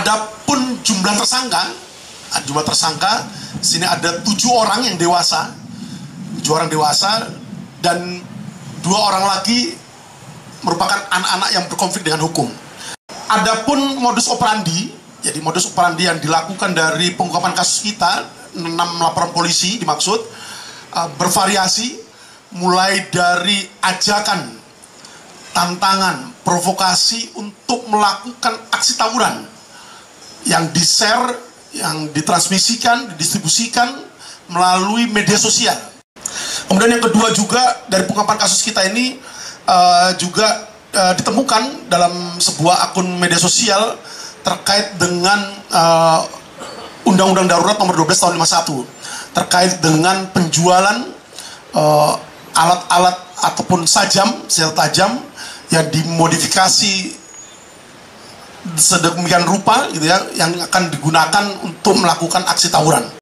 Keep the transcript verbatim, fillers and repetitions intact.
Adapun jumlah tersangka, jumlah tersangka sini ada tujuh orang yang dewasa, tujuh orang dewasa dan dua orang lagi merupakan anak-anak yang berkonflik dengan hukum. Adapun modus operandi, jadi modus operandi yang dilakukan dari pengungkapan kasus kita, enam laporan polisi dimaksud, uh, bervariasi mulai dari ajakan, tantangan, provokasi untuk melakukan aksi tawuran yang di-share, yang ditransmisikan, didistribusikan melalui media sosial. Kemudian yang kedua juga dari pengungkapan kasus kita ini uh, juga uh, ditemukan dalam sebuah akun media sosial terkait dengan uh, Undang-Undang Darurat nomor dua belas tahun lima puluh satu terkait dengan penjualan uh, alat-alat ataupun sajam, senjata tajam yang dimodifikasi sedemikian rupa gitu ya, yang akan digunakan untuk melakukan aksi tawuran.